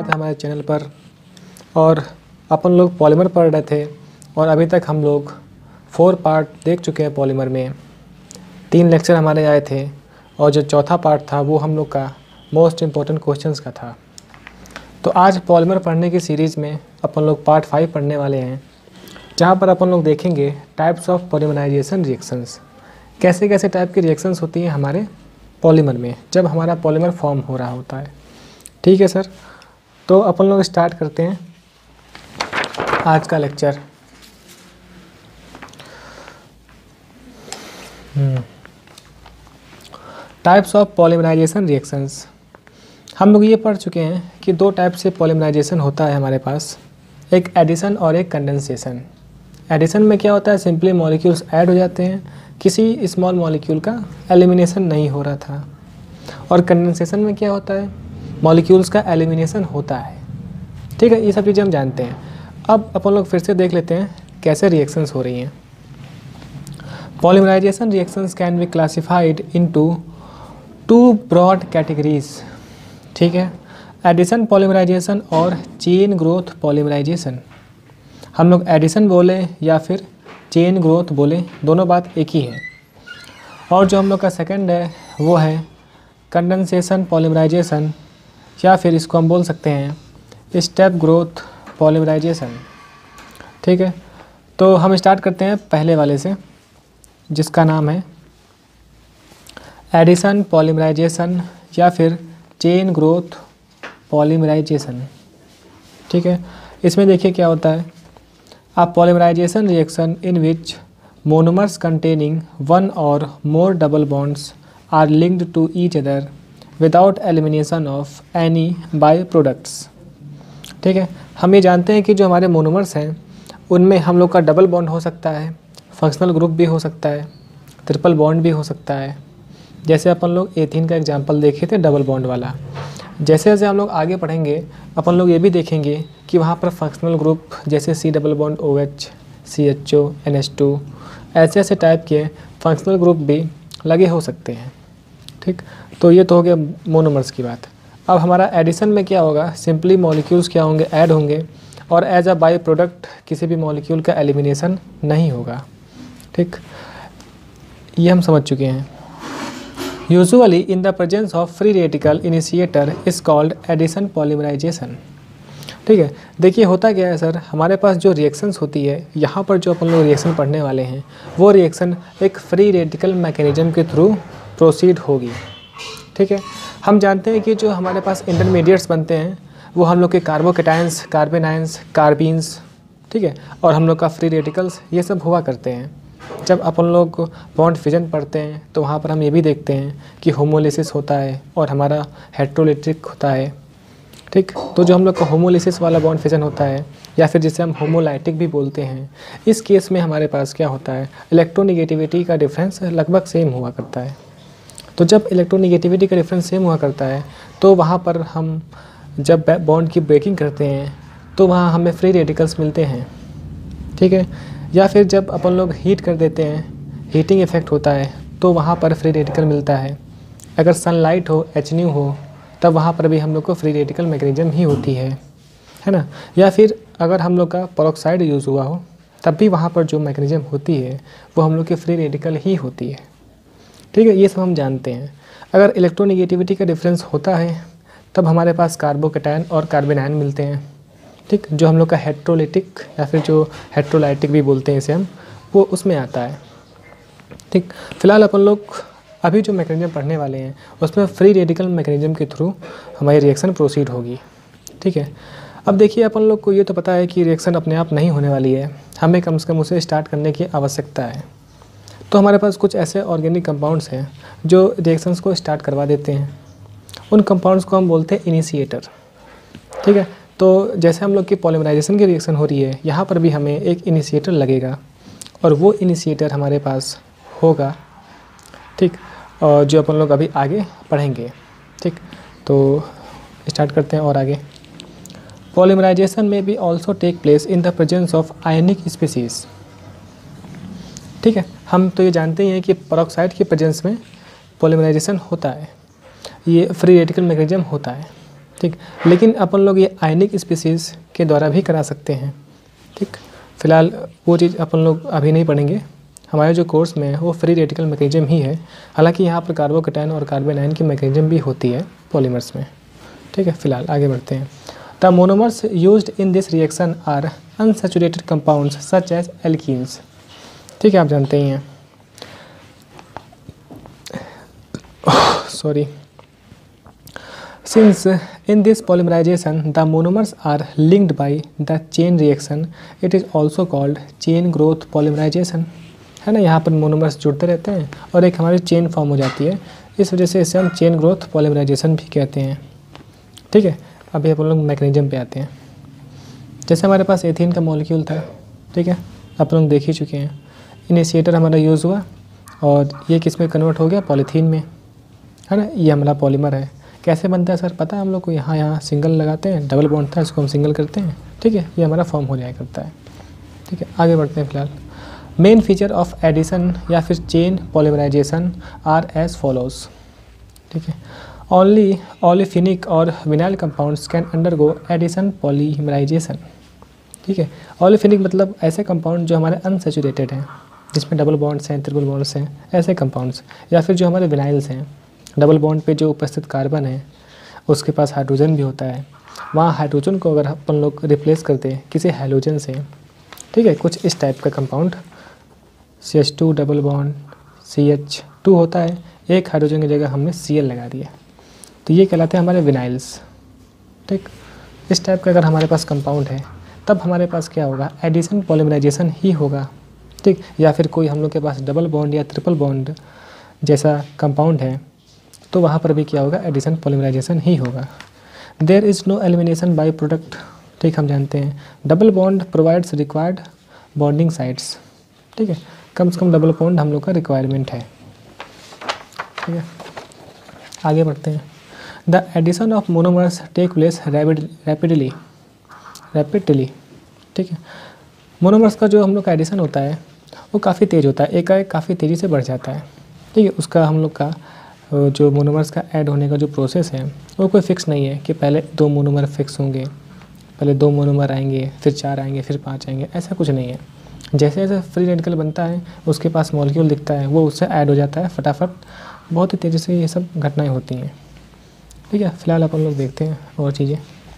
स्वागत है हमारे चैनल पर। और अपन लोग पॉलीमर पढ़ रहे थे और अभी तक हम लोग 4 पार्ट देख चुके हैं। पॉलीमर में 3 लेक्चर हमारे आए थे और जो चौथा पार्ट था वो हम लोग का मोस्ट इम्पॉर्टेंट क्वेश्चंस का था। तो आज पॉलीमर पढ़ने की सीरीज़ में अपन लोग पार्ट 5 पढ़ने वाले हैं, जहाँ पर अपन लोग देखेंगे टाइप्स ऑफ पॉलीमराइजेशन रिएक्शंस। कैसे कैसे टाइप की रिएक्शंस होती हैं हमारे पॉलीमर में जब हमारा पॉलीमर फॉर्म हो रहा होता है। ठीक है सर, तो अपन लोग स्टार्ट करते हैं आज का lecture. Types of polymerization reactions. हम लोग ये पढ़ चुके हैं कि 2 टाइप से पॉलीमराइजेशन होता है हमारे पास, एक एडिशन और एक कंडेंसेशन। एडिशन में क्या होता है, सिंपली मॉलिक्यूल्स ऐड हो जाते हैं, किसी स्मॉल मॉलिक्यूल का एलिमिनेशन नहीं हो रहा था। और कंडेंसेशन में क्या होता है, मॉलिक्यूल्स का एलिमिनेशन होता है। ठीक है, ये सब चीज़ें हम जानते हैं। अब अपन लोग फिर से देख लेते हैं कैसे रिएक्शंस हो रही हैं। Polymerization reactions can be classified into 2 broad categories. ठीक है, एडिशन पॉलीमराइजेशन और चेन ग्रोथ पॉलीमराइजेशन। हम लोग एडिशन बोले या फिर चेन ग्रोथ बोले, दोनों बात एक ही है। और जो हम लोग का सेकंड है वो है कंडेंसेशन पॉलीमराइजेशन, या फिर इसको हम बोल सकते हैं स्टेप ग्रोथ पॉलीमराइजेशन। ठीक है, तो हम स्टार्ट करते हैं पहले वाले से, जिसका नाम है एडिशन पॉलीमराइजेशन या फिर चेन ग्रोथ पॉलीमराइजेशन। ठीक है, इसमें देखिए क्या होता है, a polymerization reaction in which monomers containing 1 or more double bonds are linked to each other without elimination of any byproducts। ठीक है, हम ये जानते हैं कि जो हमारे मोनोमर्स हैं उनमें हम लोग का डबल बॉन्ड हो सकता है, फंक्शनल ग्रुप भी हो सकता है, ट्रिपल बॉन्ड भी हो सकता है। जैसे अपन लोग एथीन का एग्जांपल देखे थे डबल बॉन्ड वाला। जैसे जैसे हम लोग आगे पढ़ेंगे अपन लोग ये भी देखेंगे कि वहाँ पर फंक्शनल ग्रुप जैसे C double bond OH, CHO, NH2 ऐसे ऐसे टाइप के फंक्शनल ग्रुप भी लगे हो सकते हैं। ठीक, तो ये तो हो गया मोनोमर्स की बात। अब हमारा एडिशन में क्या होगा, सिंपली मॉलिक्यूल्स क्या होंगे, ऐड होंगे और एज अ बाई प्रोडक्ट किसी भी मॉलिक्यूल का एलिमिनेशन नहीं होगा। ठीक, ये हम समझ चुके हैं। Usually in the presence of free radical initiator is called addition polymerization। ठीक है, देखिए होता क्या है सर, हमारे पास जो रिएक्शंस होती है, यहाँ पर जो अपन लोग रिएक्शन पढ़ने वाले हैं वो रिएक्शन एक फ्री रेडिकल मैकेनिज्म के थ्रू प्रोसीड होगी। ठीक है, हम जानते हैं कि जो हमारे पास इंटरमीडिएट्स बनते हैं वो हम लोग के कार्बोकेटाइंस, कार्बेनाइंस, कार्बीन्स, ठीक है, और हम लोग का फ्री रेडिकल्स, ये सब हुआ करते हैं। जब अपन लोग बॉन्ड फिजन पढ़ते हैं तो वहाँ पर हम ये भी देखते हैं कि होमोलिसिस होता है और हमारा हेट्रोलिटिक होता है। ठीक, तो जो हम लोग का होमोलिसिस वाला बॉन्ड फिजन होता है या फिर जिसे हम होमोलाइटिक भी बोलते हैं, इस केस में हमारे पास क्या होता है, इलेक्ट्रोनिगेटिविटी का डिफरेंस लगभग सेम हुआ करता है। तो जब इलेक्ट्रोनिगेटिविटी का डिफरेंस सेम हुआ करता है तो वहाँ पर हम जब बॉन्ड की ब्रेकिंग करते हैं तो वहाँ हमें फ्री रेडिकल्स मिलते हैं। ठीक है, या फिर जब अपन लोग हीट कर देते हैं, हीटिंग इफेक्ट होता है तो वहाँ पर फ्री रेडिकल मिलता है। अगर सनलाइट हो, HNU हो, तब वहाँ पर भी हम लोग को फ्री रेडिकल मैकेनिज्म ही होती है ना। या फिर अगर हम लोग का पेरोक्साइड यूज़ हुआ हो तब भी वहाँ पर जो मैकेनिज्म होती है वो हम लोग की फ्री रेडिकल ही होती है। ठीक है, ये सब हम जानते हैं। अगर इलेक्ट्रोनिगेटिविटी का डिफरेंस होता है तब हमारे पास कार्बोकेटायन और कार्बेनायन मिलते हैं। ठीक, जो हम लोग का हेट्रोलिटिक या फिर जो हेट्रोलाइटिक भी बोलते हैं इसे हम, वो उसमें आता है। ठीक, फिलहाल अपन लोग अभी जो मैकेनिज्म पढ़ने वाले हैं उसमें फ्री रेडिकल मैकेनिज्म के थ्रू हमारी रिएक्शन प्रोसीड होगी। ठीक है, अब देखिए अपन लोग को ये तो पता है कि रिएक्शन अपने आप नहीं होने वाली है, हमें कम से कम उसे स्टार्ट करने की आवश्यकता है। तो हमारे पास कुछ ऐसे ऑर्गेनिक कंपाउंड्स हैं जो रिएक्शंस को स्टार्ट करवा देते हैं। उन कंपाउंड्स को हम बोलते हैं इनिशिएटर। ठीक है, तो जैसे हम लोग की पॉलीमराइजेशन की रिएक्शन हो रही है, यहाँ पर भी हमें एक इनिशिएटर लगेगा और वो इनिशिएटर हमारे पास होगा। ठीक, और जो अपन लोग अभी आगे पढ़ेंगे। ठीक, तो स्टार्ट करते हैं और आगे। पॉलीमराइजेशन में भी also take place in the presence of ionic species. ठीक है, हम तो ये जानते हैं कि पेरोक्साइड की प्रेजेंस में पॉलीमराइजेशन होता है, ये फ्री रेडिकल मैकेनिज्म होता है। ठीक। लेकिन अपन लोग ये आयनिक स्पीसीज़ के द्वारा भी करा सकते हैं। ठीक, फिलहाल वो चीज़ अपन लोग अभी नहीं पढ़ेंगे, हमारे जो कोर्स में है वो फ्री रेडिकल मैकेनिज्म ही है। हालांकि यहाँ पर कार्बोकैटायन और कार्बन आयन की मैकेनिज्म भी होती है पॉलीमर्स में। ठीक है, फिलहाल आगे बढ़ते हैं। The monomers used in this reaction are unsaturated compounds such as alkenes. ठीक है, आप जानते ही हैं। Sorry. Since in this polymerization the monomers are linked by the chain reaction, it is also called chain growth polymerization। है ना, यहाँ पर मोनोमर्स जुड़ते रहते हैं और एक हमारी चेन फॉर्म हो जाती है, इस वजह से इसे हम चेन ग्रोथ पॉलीमराइजेशन भी कहते हैं। ठीक है, अभी अपन लोग मैकेनिज्म पे आते हैं। जैसे हमारे पास एथीन का मॉलिक्यूल था, ठीक है, अपन लोग देख ही चुके हैं। इनिशिएटर हमारा यूज़ हुआ और ये किस में कन्वर्ट हो गया, पॉलीथीन में, है ना। ये हमारा पॉलीमर है। कैसे बनता है सर, पता है हम लोग को, यहाँ सिंगल लगाते हैं, डबल बॉन्ड था इसको हम सिंगल करते हैं। ठीक है, ये हमारा फॉर्म हो जाया करता है। ठीक है, आगे बढ़ते हैं। फिलहाल मेन फीचर ऑफ एडिशन या फिर chain polymerization are as follows. ठीक है, ओनली ओलिफिनिक और vinyl compounds can undergo addition polymerization. ठीक है, ओलिफिनिक मतलब ऐसे कंपाउंड जो हमारे अनसैचुरेटेड हैं, जिसमें डबल बॉन्ड्स हैं, ट्रिपल बॉन्ड्स हैं, ऐसे कंपाउंड्स, या फिर जो हमारे विनाइल्स हैं, डबल बॉन्ड पे जो उपस्थित कार्बन है उसके पास हाइड्रोजन भी होता है, वहाँ हाइड्रोजन को अगर अपन लोग रिप्लेस करते हैं किसी हैलोजन से, ठीक है, कुछ इस टाइप का compound, CH2 double bond CH2 होता है, एक हाइड्रोजन की जगह हमने Cl लगा दिया, तो ये कहलाते हैं हमारे विनाइल्स। ठीक, इस टाइप का अगर हमारे पास कंपाउंड है तब हमारे पास क्या होगा, एडिशन पॉलीमराइजेशन ही होगा। ठीक, या फिर कोई हम लोग के पास डबल बॉन्ड या ट्रिपल बॉन्ड जैसा कंपाउंड है तो वहाँ पर भी क्या होगा, एडिशन पॉलीमराइजेशन ही होगा। There is no elimination by product. ठीक, हम जानते हैं double bond provides required bonding sites. ठीक है, कम से कम डबल बॉन्ड हम लोग का रिक्वायरमेंट है। ठीक है, आगे बढ़ते हैं। The addition of monomers take place rapidly. ठीक है, मोनोमर्स का जो हम लोग का एडिशन होता है वो काफ़ी तेज़ होता है, एकाएक काफ़ी तेज़ी से बढ़ जाता है। ठीक है, उसका हम लोग का जो मोनोमर्स का ऐड होने का जो प्रोसेस है वो कोई फिक्स नहीं है कि पहले 2 मोनोमर फिक्स होंगे, पहले 2 मोनोमर आएंगे, फिर 4 आएंगे, फिर 5 आएंगे, ऐसा कुछ नहीं है। जैसे जैसे फ्री रेडिकल बनता है उसके पास मॉलिक्यूल दिखता है वो उससे ऐड हो जाता है फटाफट, बहुत ही तेज़ी से ये सब घटनाएं होती हैं। ठीक है, फिलहाल अपन लोग देखते हैं और चीज़ें।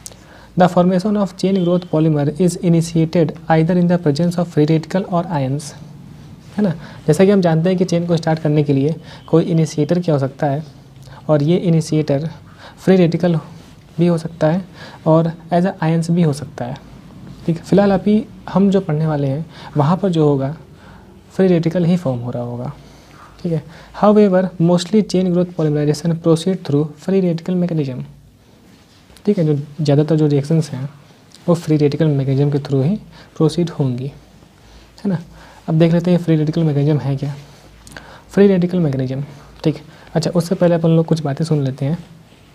The formation of chain growth polymer is initiated either in the presence of free radical और आयंस। है ना, जैसा कि हम जानते हैं कि चेन को स्टार्ट करने के लिए कोई इनिशिएटर क्या हो सकता है, और ये इनिशिएटर फ्री रेडिकल भी हो सकता है और एज अ आयंस भी हो सकता है। ठीक है, फिलहाल अभी हम जो पढ़ने वाले हैं वहाँ पर जो होगा फ्री रेडिकल ही फॉर्म हो रहा होगा। ठीक है, however mostly chain growth polymerization proceed through free radical mechanism. ठीक है, जो ज़्यादातर जो रिएक्शंस हैं वो फ्री रेडिकल मैकेनिज्म के थ्रू ही प्रोसीड होंगी, है ना। अब देख लेते हैं फ्री रेडिकल मैकेनिज्म है क्या। फ्री रेडिकल मैकेनिज्म, ठीक, अच्छा उससे पहले अपन लोग कुछ बातें सुन लेते हैं।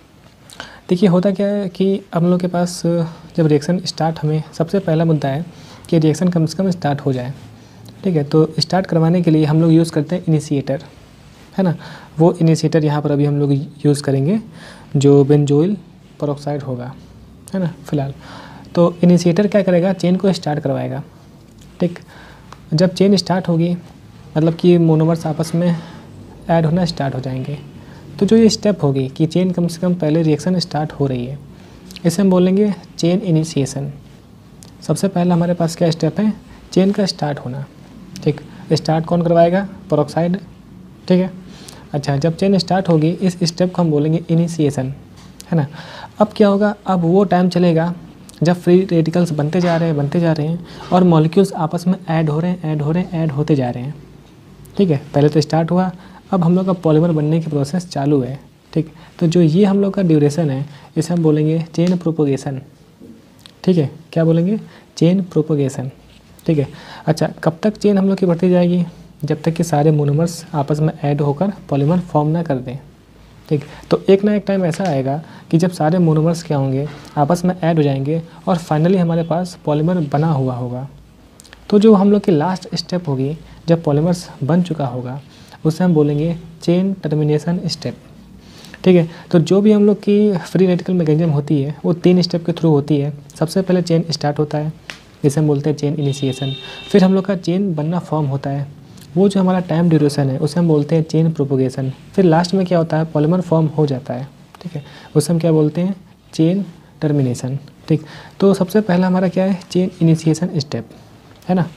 देखिए होता क्या है कि हम लोग के पास जब रिएक्शन स्टार्ट, हमें सबसे पहला मुद्दा है कि रिएक्शन कम से कम स्टार्ट हो जाए। ठीक है, तो स्टार्ट करवाने के लिए हम लोग यूज़ करते हैं इनिशिएटर, है ना। वो इनिशिएटर यहाँ पर अभी हम लोग यूज़ करेंगे जो बेंजोइल पेरोक्साइड होगा, है ना। फिलहाल तो इनिशिएटर क्या करेगा, चेन को स्टार्ट करवाएगा। ठीक, जब चेन स्टार्ट होगी मतलब कि मोनोमर्स आपस में ऐड होना स्टार्ट हो जाएंगे, तो जो ये स्टेप होगी कि चेन कम से कम पहले रिएक्शन स्टार्ट हो रही है, इसे हम बोलेंगे चेन इनिशिएशन। सबसे पहला हमारे पास क्या स्टेप है, चेन का स्टार्ट होना। ठीक, स्टार्ट कौन करवाएगा, पेरोक्साइड। ठीक है, अच्छा जब चेन स्टार्ट होगी इस स्टेप को हम बोलेंगे इनिशिएशन, है ना। अब क्या होगा, अब वो टाइम चलेगा जब फ्री रेडिकल्स बनते जा रहे हैं और मॉलिक्यूल्स आपस में ऐड होते जा रहे हैं। ठीक है, पहले तो स्टार्ट हुआ, अब हम लोग का पॉलीमर बनने की प्रोसेस चालू है। ठीक, तो जो ये हम लोग का ड्यूरेशन है इसे हम बोलेंगे चेन प्रोपोगेशन। ठीक है, क्या बोलेंगे, चेन प्रोपोगेशन। ठीक है, अच्छा कब तक चेन हम लोग की बढ़ती जाएगी, जब तक कि सारे मोनोमर्स आपस में ऐड होकर पॉलीमर फॉर्म ना कर दें। ठीक, तो एक ना एक टाइम ऐसा आएगा कि जब सारे मोनोमर्स क्या होंगे, आपस में ऐड हो जाएंगे और फाइनली हमारे पास पॉलीमर बना हुआ होगा। तो जो हम लोग की लास्ट स्टेप होगी जब पॉलीमर्स बन चुका होगा उसे हम बोलेंगे चेन टर्मिनेशन स्टेप। ठीक ठीक है। तो जो भी हम लोग की फ्री रेडिकल मैकेनिज्म होती है वो 3 स्टेप के थ्रू होती है। सबसे पहले चेन स्टार्ट होता है, जिसे हम बोलते हैं चेन इनिशिएशन। फिर हम लोग का चेन बनना फॉर्म होता है, वो जो हमारा टाइम ड्यूरेशन है उसे हम बोलते हैं चेन प्रोपोगेशन। फिर लास्ट में क्या होता है, पॉलीमर फॉर्म हो जाता है, ठीक है, उसे हम क्या बोलते हैं, चेन टर्मिनेशन। ठीक, तो सबसे पहला हमारा क्या है, चेन इनिशिएशन स्टेप, है ना।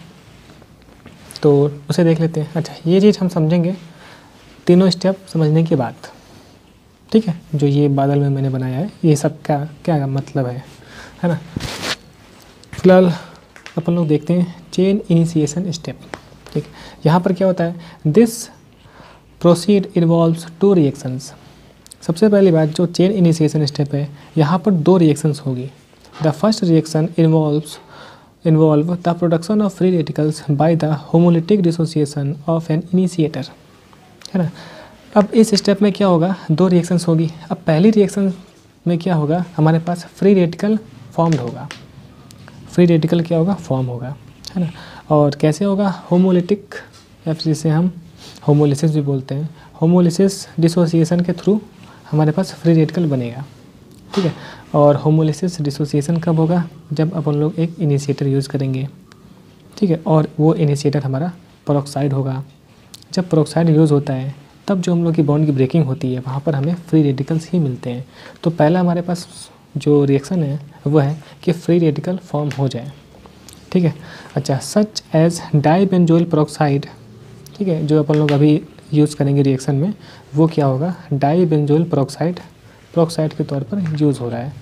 तो उसे देख लेते हैं। अच्छा, ये चीज़ हम समझेंगे तीनों स्टेप समझने के बाद, ठीक है। जो ये बादल में मैंने बनाया है ये सब का क्या मतलब है ना। फिलहाल अपन लोग देखते हैं चेन इनिशिएशन स्टेप। ठीक, यहाँ पर क्या होता है, दिस प्रोसीड इन्वॉल्व्स 2 रिएक्शंस। सबसे पहली बात, जो चेन इनिशिएशन स्टेप है यहाँ पर 2 रिएक्शंस होगी। The first reaction involve the production of free radicals by the homolytic dissociation of an initiator, है ना। अब इस स्टेप में क्या होगा, 2 रिएक्शंस होगी। अब पहली रिएक्शन में क्या होगा, हमारे पास फ्री रेडिकल फॉर्म्ड होगा। फ्री रेडिकल क्या होगा, फॉर्म होगा, है ना। और कैसे होगा, होमोलिटिक, या फिर जिसे हम होमोलिसिस भी बोलते हैं, होमोलिसिस डिसोसिएशन के थ्रू हमारे पास फ्री रेडिकल बनेगा, ठीक है। और होमोलिसिस डिसोसिएशन कब होगा, जब अपन लोग एक इनिशिएटर यूज़ करेंगे, ठीक है। और वो इनिशिएटर हमारा पेरोक्साइड होगा। जब पेरोक्साइड यूज़ होता है तब जो हम लोग की बॉन्ड की ब्रेकिंग होती है वहाँ पर हमें फ्री रेडिकल्स ही मिलते हैं। तो पहला हमारे पास जो रिएक्शन है वो है कि फ्री रेडिकल फॉर्म हो जाए, ठीक है। अच्छा, सच एज डाइबेंजोइल पेरोक्साइड, ठीक है, जो अपन लोग अभी यूज़ करेंगे रिएक्शन में, वो क्या होगा, डाइबेंजोइल पेरोक्साइड के तौर पर यूज़ हो रहा है।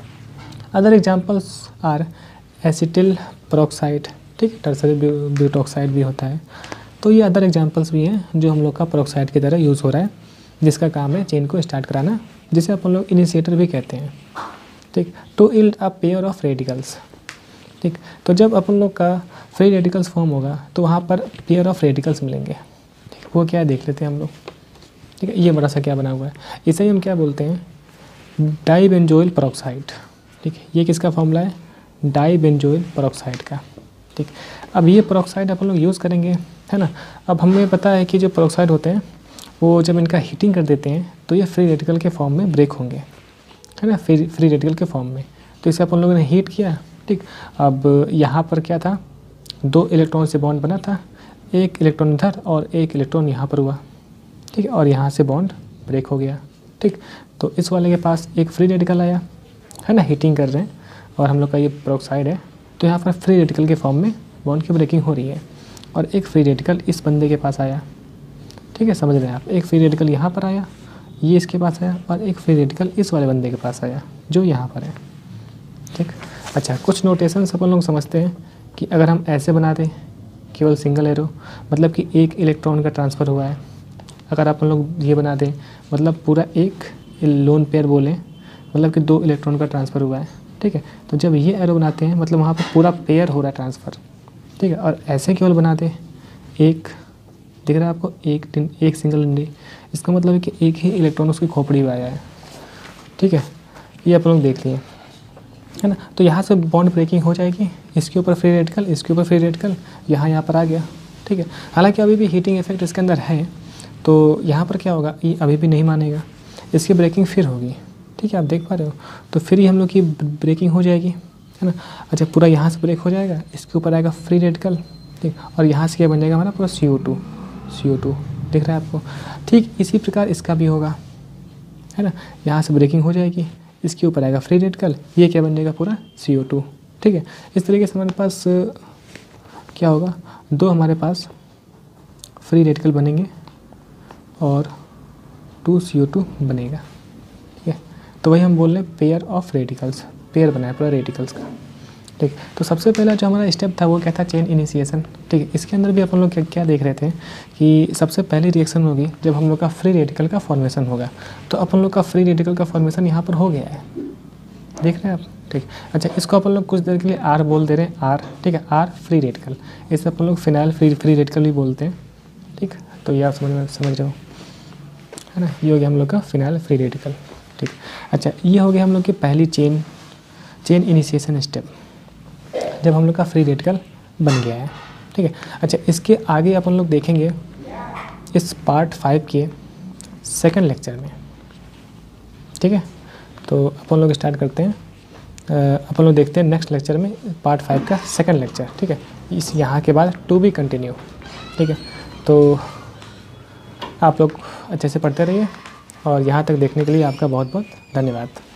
Other examples are acetyl peroxide, ठीक है, टर्सरी ब्यूटॉक्साइड भी होता है। तो ये अदर एग्जांपल्स भी हैं जो हम लोग का पेरोक्साइड की तरह यूज़ हो रहा है, जिसका काम है चेन को स्टार्ट कराना, जिसे अपन लोग इनिशिएटर भी कहते हैं, ठीक। To yield a pair of radicals, ठीक। तो जब अपन लोग का फ्री रेडिकल्स फॉर्म होगा तो वहाँ पर पेयर ऑफ रेडिकल्स मिलेंगे, ठीक। वो क्या है देख लेते हैं हम लोग, ठीक है। ये बड़ा सा क्या बना हुआ है, इसे ही हम क्या बोलते हैं, डाइबेंजोइल पेरोक्साइड, ठीक है। ये किसका फॉर्मूला है, डाइबेंजोइल पेरोक्साइड का, ठीक। अब ये पेरोक्साइड अपन लोग यूज़ करेंगे, है ना। अब हमें पता है कि जो पेरोक्साइड होते हैं वो जब इनका हीटिंग कर देते हैं तो ये फ्री रेडिकल के फॉर्म में ब्रेक होंगे, है ना, फ्री रेडिकल के फॉर्म में। तो इसे अपन लोगों ने हीट किया, ठीक। अब यहाँ पर क्या था, 2 इलेक्ट्रॉन से बॉन्ड बना था, 1 इलेक्ट्रॉन इधर और 1 इलेक्ट्रॉन यहाँ पर हुआ, ठीक है, और यहाँ से बॉन्ड ब्रेक हो गया, ठीक। तो इस वाले के पास एक फ्री रेडिकल आया, है ना, हीटिंग कर रहे हैं और हम लोग का ये पेरोक्साइड है, तो यहाँ पर फ्री रेडिकल के फॉर्म में बॉन्ड की ब्रेकिंग हो रही है। और एक फ्री रेडिकल इस बंदे के पास आया, ठीक है, समझ रहे हैं आप। एक फ्री रेडिकल यहाँ पर आया, ये इसके पास आया, और एक फ्री रेडिकल इस वाले बंदे के पास आया जो यहाँ पर है, ठीक। अच्छा, कुछ नोटेशंस अपन लोग समझते हैं कि अगर हम ऐसे बना दें केवल सिंगल एरो, मतलब कि 1 इलेक्ट्रॉन का ट्रांसफ़र हुआ है। अगर अपन लोग ये बना दें, मतलब पूरा एक लोन पेयर बोलें, मतलब कि 2 इलेक्ट्रॉन का ट्रांसफ़र हुआ है, ठीक है। तो जब ये एरो बनाते हैं मतलब वहाँ पर पूरा पेयर हो रहा है ट्रांसफ़र, ठीक है। और ऐसे केवल बना दें, एक दिख रहा है आपको, एक सिंगल डंडी, इसका मतलब है कि एक ही इलेक्ट्रॉन उसकी खोपड़ी में आया है, ठीक है। ये अपन लोग देख लिए, है ना। तो यहाँ से बॉन्ड ब्रेकिंग हो जाएगी, इसके ऊपर फ्री रेडिकल, इसके ऊपर फ्री रेडिकल, यहाँ पर आ गया, ठीक है। हालांकि अभी भी हीटिंग इफेक्ट इसके अंदर है, तो यहाँ पर क्या होगा, ये अभी भी नहीं मानेगा, इसकी ब्रेकिंग फिर होगी, ठीक है, आप देख पा रहे हो। तो फिर ही हम लोग की ब्रेकिंग हो जाएगी, है ना। अच्छा, पूरा यहाँ से ब्रेक हो जाएगा, इसके ऊपर आएगा फ्री रेडिकल, ठीक, और यहाँ से क्या बन जाएगा हमारा पूरा CO2 दिख रहा है आपको। ठीक इसी प्रकार इसका भी होगा, है ना। यहाँ से ब्रेकिंग हो जाएगी, इसके ऊपर आएगा फ्री रेडिकल, ये क्या बन जाएगा पूरा CO2, ठीक है। इस तरीके से हमारे पास क्या होगा, 2 हमारे पास फ्री रेडिकल बनेंगे और 2 CO2 बनेगा, ठीक है। तो वही हम बोल रहे हैं पेयर ऑफ रेडिकल्स, पेयर बनाया पूरा रेडिकल्स का, ठीक। तो सबसे पहला जो हमारा स्टेप था वो क्या था, चेन इनिशिएशन, ठीक है। इसके अंदर भी अपन लोग क्या देख रहे थे कि सबसे पहली रिएक्शन होगी जब हम लोग का फ्री रेडिकल का फॉर्मेशन होगा। तो अपन लोग का फ्री रेडिकल का फॉर्मेशन यहाँ पर हो गया है, देख रहे हैं आप, ठीक। अच्छा, इसको अपन लोग कुछ देर के लिए R बोल दे रहे हैं, R, ठीक है, R फ्री रेडिकल, इसे अपन लोग फिनाइल फ्री रेडिकल भी बोलते हैं, ठीक। तो ये आप समझ रहे हो, है ना। ये हो गया हम लोग का फिनाइल फ्री रेडिकल, ठीक। अच्छा, ये हो गया हम लोग की पहली चेन इनिशिएशन स्टेप, जब हम लोग का फ्री रेडिकल बन गया है, ठीक है। अच्छा, इसके आगे अपन लोग देखेंगे इस पार्ट 5 के सेकंड लेक्चर में, ठीक है, तो अपन लोग स्टार्ट करते हैं। अपन लोग देखते हैं नेक्स्ट लेक्चर में पार्ट 5 का सेकंड लेक्चर। ठीक है, इस यहाँ के बाद टू बी कंटिन्यू। ठीक है, तो आप लोग अच्छे से पढ़ते रहिए और यहाँ तक देखने के लिए आपका बहुत बहुत धन्यवाद।